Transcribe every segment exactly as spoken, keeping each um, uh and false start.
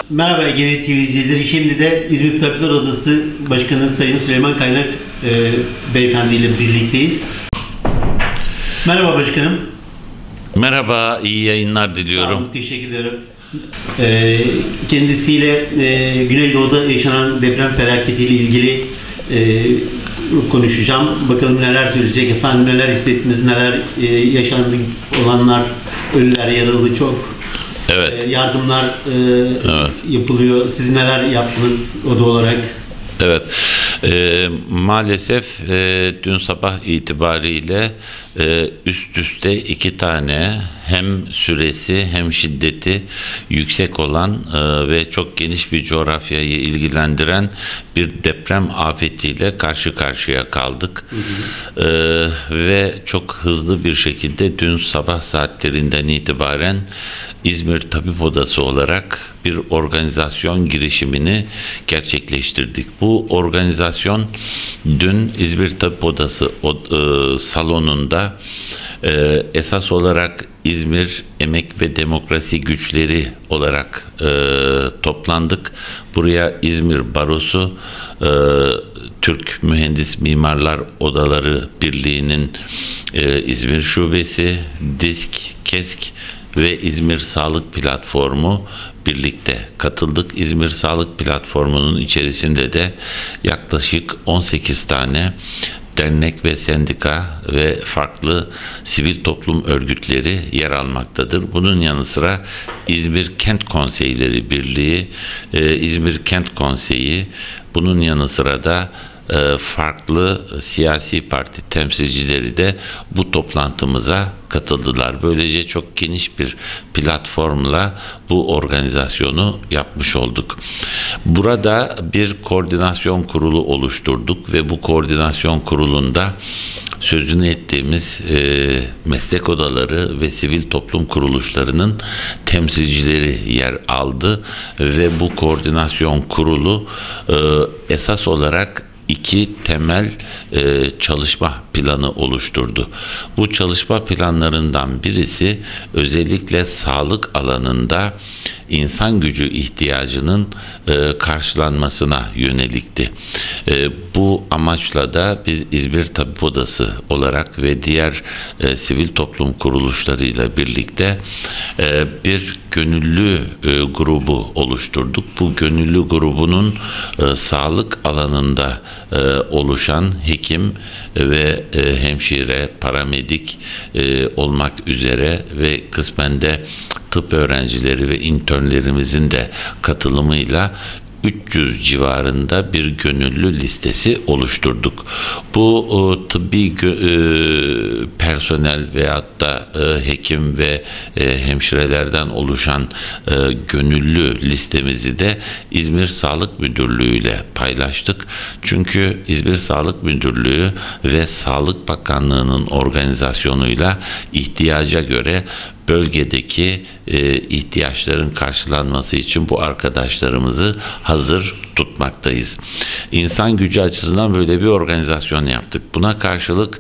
Merhaba Ege T V izleyicileri. Şimdi de İzmir Tabipler Odası Başkanı Sayın Süleyman Kaynak e, Beyefendi ile birlikteyiz. Merhaba başkanım. Merhaba, iyi yayınlar diliyorum. Sağ olun, teşekkür ederim. E, kendisiyle e, Güneydoğu'da yaşanan deprem felaketiyle ilgili e, konuşacağım. Bakalım neler söyleyecek efendim, neler hissettiniz, neler e, yaşandı, olanlar, ölüler, yaralı çok. Evet. Yardımlar e, evet. yapılıyor. Siz neler yaptınız oda olarak? Evet. E, maalesef e, dün sabah itibariyle e, üst üste iki tane hem süresi hem şiddeti yüksek olan e, ve çok geniş bir coğrafyayı ilgilendiren bir deprem afetiyle karşı karşıya kaldık. Hı hı. E, ve çok hızlı bir şekilde dün sabah saatlerinden itibaren İzmir Tabip Odası olarak bir organizasyon girişimini gerçekleştirdik. Bu organizasyon dün İzmir Tabip Odası o, e, salonunda e, esas olarak İzmir Emek ve Demokrasi Güçleri olarak e, toplandık. Buraya İzmir Barosu, e, Türk Mühendis Mimarlar Odaları Birliği'nin e, İzmir Şubesi, DİSK, KESK ve İzmir Sağlık Platformu birlikte katıldık. İzmir Sağlık Platformu'nun içerisinde de yaklaşık on sekiz tane dernek ve sendika ve farklı sivil toplum örgütleri yer almaktadır. Bunun yanı sıra İzmir Kent Konseyleri Birliği, İzmir Kent Konseyi, bunun yanı sıra da farklı siyasi parti temsilcileri de bu toplantımıza katıldılar. Böylece çok geniş bir platformla bu organizasyonu yapmış olduk. Burada bir koordinasyon kurulu oluşturduk ve bu koordinasyon kurulunda sözünü ettiğimiz e, meslek odaları ve sivil toplum kuruluşlarının temsilcileri yer aldı ve bu koordinasyon kurulu e, esas olarak iki temel e, çalışma planı oluşturdu. Bu çalışma planlarından birisi özellikle sağlık alanında insan gücü ihtiyacının e, karşılanmasına yönelikti. E, bu amaçla da biz İzmir Tabip Odası olarak ve diğer e, sivil toplum kuruluşlarıyla birlikte e, bir gönüllü e, grubu oluşturduk. Bu gönüllü grubunun e, sağlık alanında e, oluşan hekim ve e, hemşire, paramedik e, olmak üzere ve kısmen de tıp öğrencileri ve internlerimizin de katılımıyla üç yüz civarında bir gönüllü listesi oluşturduk. Bu o, tıbbi gö, e, personel veyahut da e, hekim ve e, hemşirelerden oluşan e, gönüllü listemizi de İzmir Sağlık Müdürlüğü ile paylaştık. Çünkü İzmir Sağlık Müdürlüğü ve Sağlık Bakanlığı'nın organizasyonuyla ihtiyaca göre bölgedeki e, ihtiyaçların karşılanması için bu arkadaşlarımızı hazır tutmaktayız. İnsan gücü açısından böyle bir organizasyon yaptık. Buna karşılık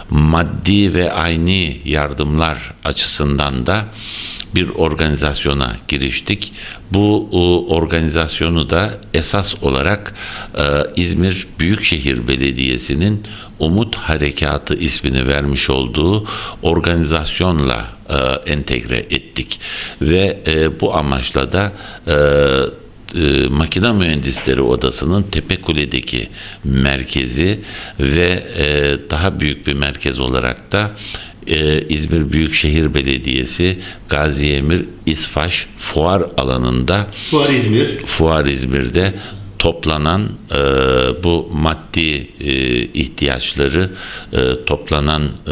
maddi ve ayni yardımlar açısından da bir organizasyona giriştik. Bu o, organizasyonu da esas olarak e, İzmir Büyükşehir Belediyesi'nin Umut Harekatı ismini vermiş olduğu organizasyonla e, entegre ettik ve e, bu amaçla da e, e, Makine Mühendisleri Odası'nın Tepekule'deki merkezi ve e, daha büyük bir merkez olarak da Ee, İzmir Büyükşehir Belediyesi Gaziemir İsfaş Fuar alanında Fuar İzmir Fuar İzmir'de toplanan e, bu maddi e, ihtiyaçları e, toplanan e,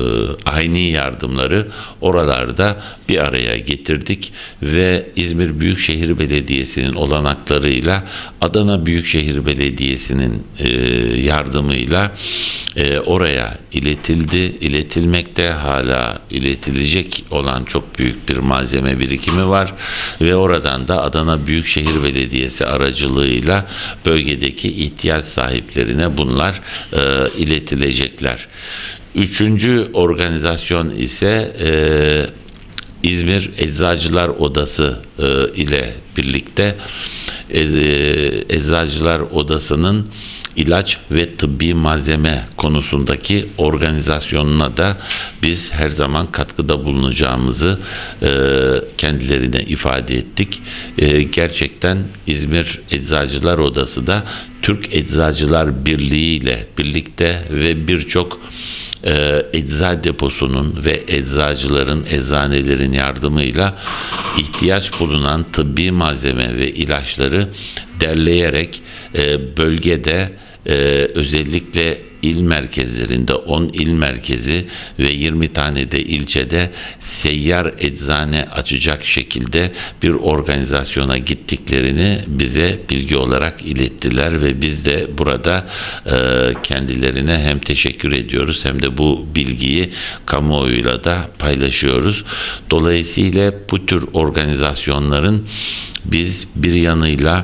ayni yardımları oralarda bir araya getirdik ve İzmir Büyükşehir Belediyesi'nin olanaklarıyla Adana Büyükşehir Belediyesi'nin e, yardımıyla e, oraya iletildi. İletilmekte, hala iletilecek olan çok büyük bir malzeme birikimi var ve oradan da Adana Büyükşehir Belediyesi aracılığıyla bölgedeki ihtiyaç sahiplerine bunlar e, iletilecekler. Üçüncü organizasyon ise e, İzmir Eczacılar Odası e, ile birlikte e, Eczacılar Odası'nın ilaç ve tıbbi malzeme konusundaki organizasyonuna da biz her zaman katkıda bulunacağımızı e, kendilerine ifade ettik. E, gerçekten İzmir Eczacılar Odası da Türk Eczacılar Birliği ile birlikte ve birçok e, ecza deposunun ve eczacıların, eczanelerin yardımıyla ihtiyaç bulunan tıbbi malzeme ve ilaçları derleyerek e, bölgede Ee, özellikle il merkezlerinde on il merkezi ve yirmi tane de ilçede seyyar eczane açacak şekilde bir organizasyona gittiklerini bize bilgi olarak ilettiler ve biz de burada e, kendilerine hem teşekkür ediyoruz hem de bu bilgiyi kamuoyuyla da paylaşıyoruz. Dolayısıyla bu tür organizasyonların biz bir yanıyla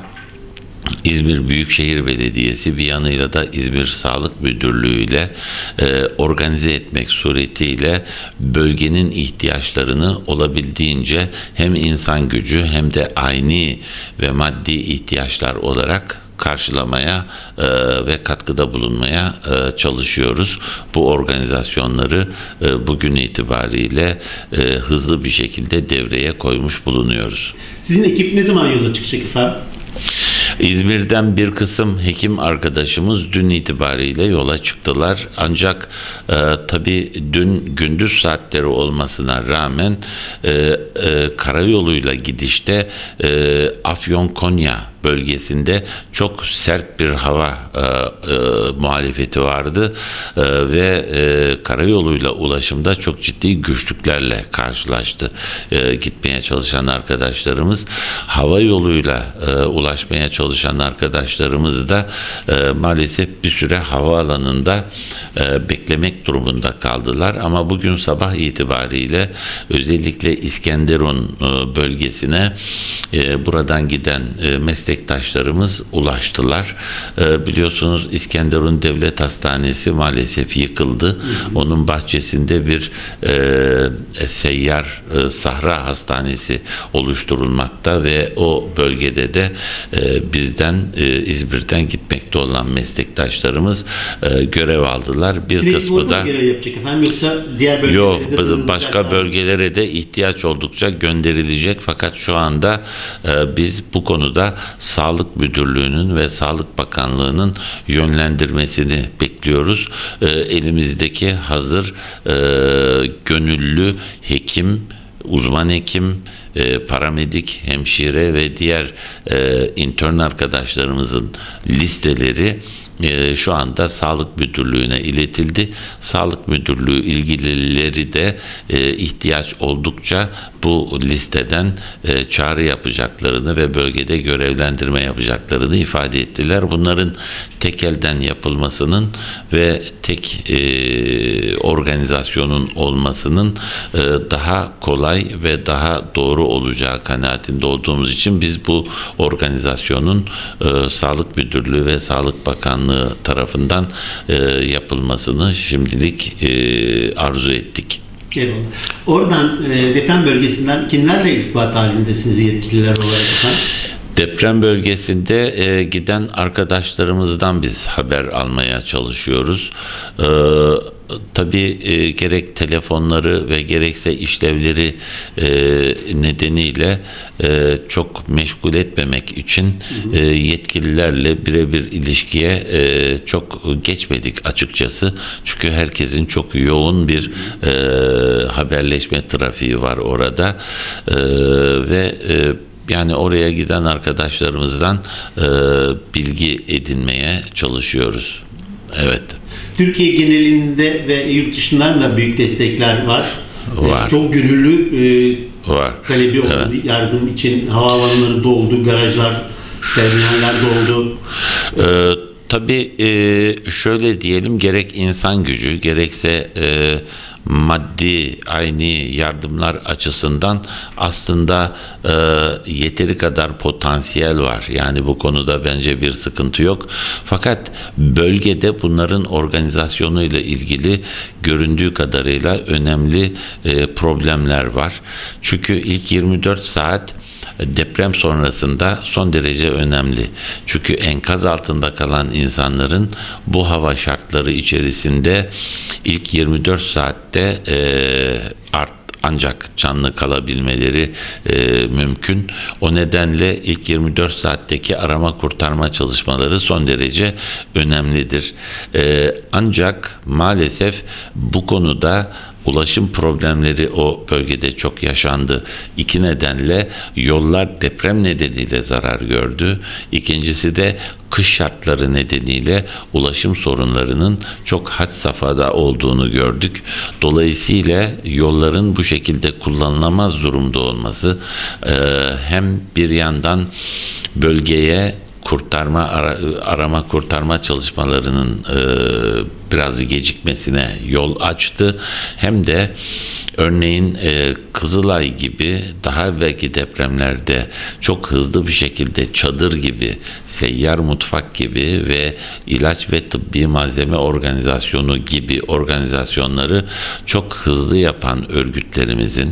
İzmir Büyükşehir Belediyesi, bir yanıyla da İzmir Sağlık Müdürlüğü ile e, organize etmek suretiyle bölgenin ihtiyaçlarını olabildiğince hem insan gücü hem de ayni ve maddi ihtiyaçlar olarak karşılamaya e, ve katkıda bulunmaya e, çalışıyoruz. Bu organizasyonları e, bugün itibariyle e, hızlı bir şekilde devreye koymuş bulunuyoruz. Sizin ekip ne zaman yola çıkacak efendim? İzmir'den bir kısım hekim arkadaşımız dün itibariyle yola çıktılar. Ancak e, tabii dün gündüz saatleri olmasına rağmen e, e, karayoluyla gidişte e, Afyon-Konya bölgesinde çok sert bir hava e, e, muhalefeti vardı e, ve e, karayoluyla ulaşımda çok ciddi güçlüklerle karşılaştı e, gitmeye çalışan arkadaşlarımız. Hava yoluyla e, ulaşmaya çalışan arkadaşlarımız da e, maalesef bir süre havaalanında e, beklemek durumunda kaldılar. Ama bugün sabah itibariyle özellikle İskenderun e, bölgesine e, buradan giden e, meslek meslektaşlarımız ulaştılar. Ee, biliyorsunuz İskenderun Devlet Hastanesi maalesef yıkıldı. Hı hı. Onun bahçesinde bir e, seyyar e, Sahra Hastanesi oluşturulmakta ve o bölgede de e, bizden e, İzmir'den gitmekte olan meslektaşlarımız e, görev aldılar. Bir Direkt kısmı da görev yapacak efendim yoksa diğer bölgelere yok de başka bölgelere de ihtiyaç oldukça gönderilecek. Fakat şu anda e, biz bu konuda Sağlık Müdürlüğü'nün ve Sağlık Bakanlığı'nın yönlendirmesini bekliyoruz. E, elimizdeki hazır e, gönüllü hekim, uzman hekim, e, paramedik, hemşire ve diğer e, intern arkadaşlarımızın listeleri e, şu anda Sağlık Müdürlüğü'ne iletildi. Sağlık Müdürlüğü ilgilileri de e, ihtiyaç oldukça bu listeden e, çağrı yapacaklarını ve bölgede görevlendirme yapacaklarını ifade ettiler. Bunların tek elden yapılmasının ve tek e, organizasyonun olmasının e, daha kolay ve daha doğru olacağı kanaatinde olduğumuz için biz bu organizasyonun e, Sağlık Müdürlüğü ve Sağlık Bakanlığı tarafından e, yapılmasını şimdilik e, arzu ettik. Eyvallah. Oradan e, deprem bölgesinden kimlerle irtibat halindesiniz yetkililer olarak efendim? Deprem bölgesinde e, giden arkadaşlarımızdan biz haber almaya çalışıyoruz. E, tabii e, gerek telefonları ve gerekse işlevleri e, nedeniyle e, çok meşgul etmemek için e, yetkililerle birebir ilişkiye e, çok geçmedik açıkçası. Çünkü herkesin çok yoğun bir e, haberleşme trafiği var orada e, ve e, yani oraya giden arkadaşlarımızdan e, bilgi edinmeye çalışıyoruz. Evet. Türkiye genelinde ve yurt dışından da büyük destekler var. Var. Çok gönüllü e, var. talebi oldu. Evet. Yardım için havaalanları doldu, garajlar, terminaller doldu. Evet. Tabii e, şöyle diyelim, gerek insan gücü gerekse e, maddi aynı yardımlar açısından aslında e, yeteri kadar potansiyel var. Yani bu konuda bence bir sıkıntı yok. Fakat bölgede bunların organizasyonu ile ilgili göründüğü kadarıyla önemli e, problemler var. Çünkü ilk yirmi dört saat deprem sonrasında son derece önemli. Çünkü enkaz altında kalan insanların bu hava şartları içerisinde ilk yirmi dört saatte e, art ancak canlı kalabilmeleri e, mümkün. O nedenle ilk yirmi dört saatteki arama kurtarma çalışmaları son derece önemlidir. E, ancak maalesef bu konuda ulaşım problemleri o bölgede çok yaşandı. İki nedenle: yollar deprem nedeniyle zarar gördü. İkincisi de kış şartları nedeniyle ulaşım sorunlarının çok had safhada olduğunu gördük. Dolayısıyla yolların bu şekilde kullanılamaz durumda olması e, hem bir yandan bölgeye kurtarma ara, arama kurtarma çalışmalarının e, biraz gecikmesine yol açtı. Hem de örneğin e, Kızılay gibi daha evvelki depremlerde çok hızlı bir şekilde çadır gibi, seyyar mutfak gibi ve ilaç ve tıbbi malzeme organizasyonu gibi organizasyonları çok hızlı yapan örgütlerimizin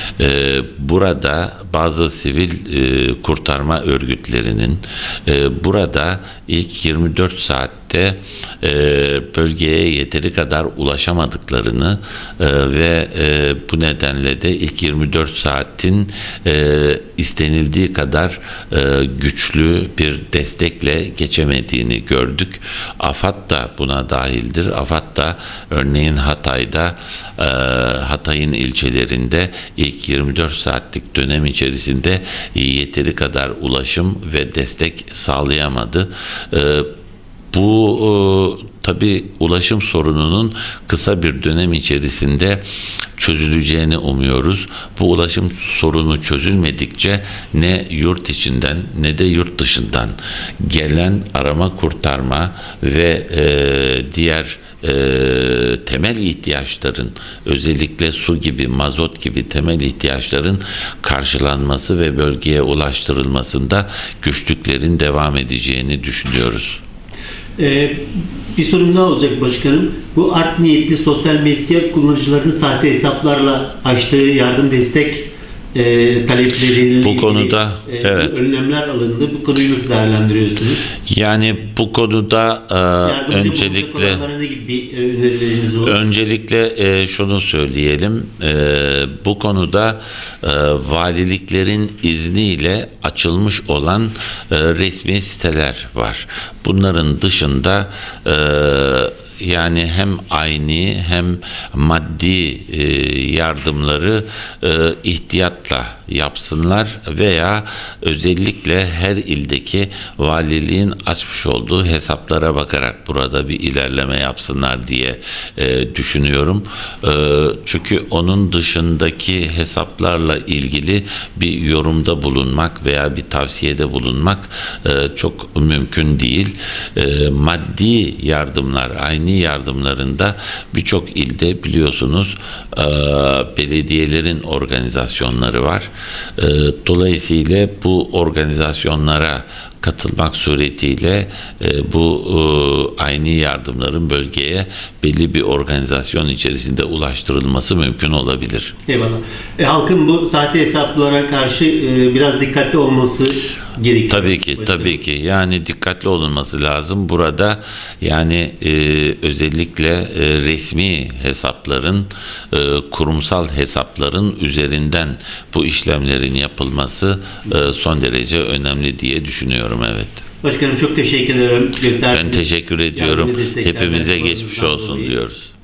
e, burada bazı sivil e, kurtarma örgütlerinin e, burada ilk yirmi dört saatte e, bölgeye yeteri kadar ulaşamadıklarını e, ve e, bu nedenle de ilk yirmi dört saatin e, istenildiği kadar e, güçlü bir destekle geçemediğini gördük. AFAD da buna dahildir. AFAD da örneğin Hatay'da e, Hatay'ın ilçelerinde ilk yirmi dört saatlik dönem içerisinde yeteri kadar ulaşım ve destek sağlayamadı. E, bu e, tabii ulaşım sorununun kısa bir dönem içerisinde çözüleceğini umuyoruz. Bu ulaşım sorunu çözülmedikçe ne yurt içinden ne de yurt dışından gelen arama kurtarma ve e, diğer e, temel ihtiyaçların, özellikle su gibi, mazot gibi temel ihtiyaçların karşılanması ve bölgeye ulaştırılmasında güçlüklerin devam edeceğini düşünüyoruz. Ee, bir sorum daha olacak başkanım. Bu art niyetli sosyal medya kullanıcılarının sahte hesaplarla açtığı yardım destek e, talepleriyle bu ilgili, konuda e, evet. önlemler alındı. Bu konuyu nasıl değerlendiriyorsunuz? Yani bu konuda e, öncelikle ne gibi bir önerileriniz olur? Öncelikle e, şunu söyleyelim. E, bu konuda e, valiliklerin izniyle açılmış olan e, resmi siteler var. Bunların dışında e, yani hem ayni hem maddi e, yardımları e, ihtiyatla yapsınlar veya özellikle her ildeki valiliğin açmış olduğu hesaplara bakarak burada bir ilerleme yapsınlar diye e, düşünüyorum. E, çünkü onun dışındaki hesaplarla ilgili bir yorumda bulunmak veya bir tavsiyede bulunmak e, çok mümkün değil. E, maddi yardımlar, aynı yardımlarında birçok ilde biliyorsunuz e, belediyelerin organizasyonları var. E, dolayısıyla bu organizasyonlara katılmak suretiyle e, bu e, aynı yardımların bölgeye belli bir organizasyon içerisinde ulaştırılması mümkün olabilir. Eyvallah. E, halkın bu sahte hesaplara karşı e, biraz dikkatli olması gerekiyor. Tabii ki, başkanım. tabii ki. Yani dikkatli olunması lazım. Burada yani e, özellikle e, resmi hesapların, e, kurumsal hesapların üzerinden bu işlemlerin yapılması e, son derece önemli diye düşünüyorum. Evet. Başkanım çok teşekkür ederim. Ben teşekkür ediyorum. Hepimize geçmiş olsun diyoruz.